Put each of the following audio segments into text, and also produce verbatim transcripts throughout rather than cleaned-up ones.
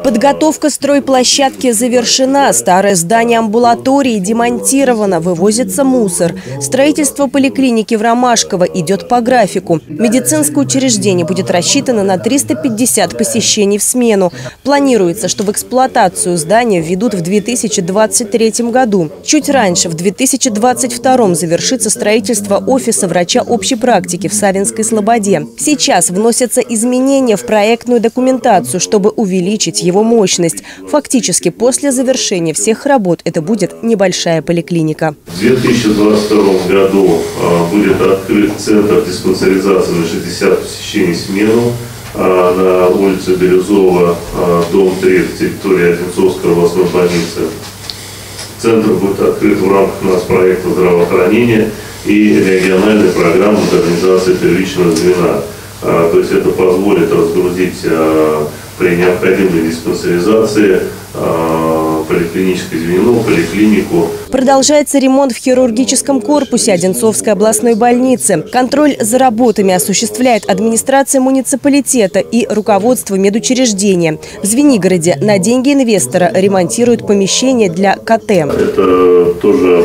Подготовка стройплощадки завершена. Старое здание амбулатории демонтировано, вывозится мусор. Строительство поликлиники в Ромашково идет по графику. Медицинское учреждение будет рассчитано на триста пятьдесят посещений в смену. Планируется, что в эксплуатацию здания введут в две тысячи двадцать третьем году. Чуть раньше, в две тысячи двадцать втором, завершится строительство офиса врача общей практики в Савинской Слободе. Сейчас вносятся изменения в проектную документацию, чтобы увеличить его мощность. Фактически, после завершения всех работ это будет небольшая поликлиника. В две тысячи двадцать втором году будет открыт центр диспансеризации на шестьдесят посещений в смену на улице Бирюзова, дом три, в территории Одинцовской областной больницы. Центр будет открыт в рамках нас проекта здравоохранения и региональной программы модернизации первичного звена. То есть это позволит разгрузить при необходимой диспансеризации поликлиническое звено, поликлинику. Продолжается ремонт в хирургическом корпусе Одинцовской областной больницы. Контроль за работами осуществляет администрация муниципалитета и руководство медучреждения. В Звенигороде на деньги инвестора ремонтируют помещение для КТ. Это тоже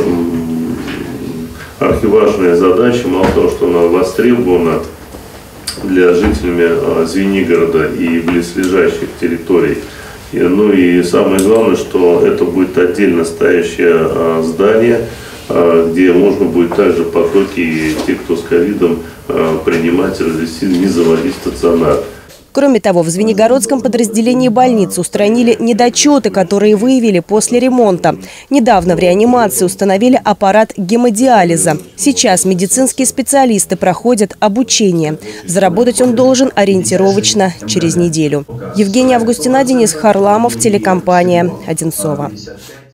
архиважная задача. Мало того, что она востребована для жителями Звенигорода и близлежащих территорий. Ну и самое главное, что это будет отдельно стоящее здание, где можно будет также потоки, те, кто с ковидом, принимать и развести, не заводить стационар. Кроме того, в Звенигородском подразделении больницы устранили недочеты, которые выявили после ремонта. Недавно в реанимации установили аппарат гемодиализа. Сейчас медицинские специалисты проходят обучение. Заработать он должен ориентировочно через неделю. Евгения Августина, Денис Харламов, телекомпания «Одинцово».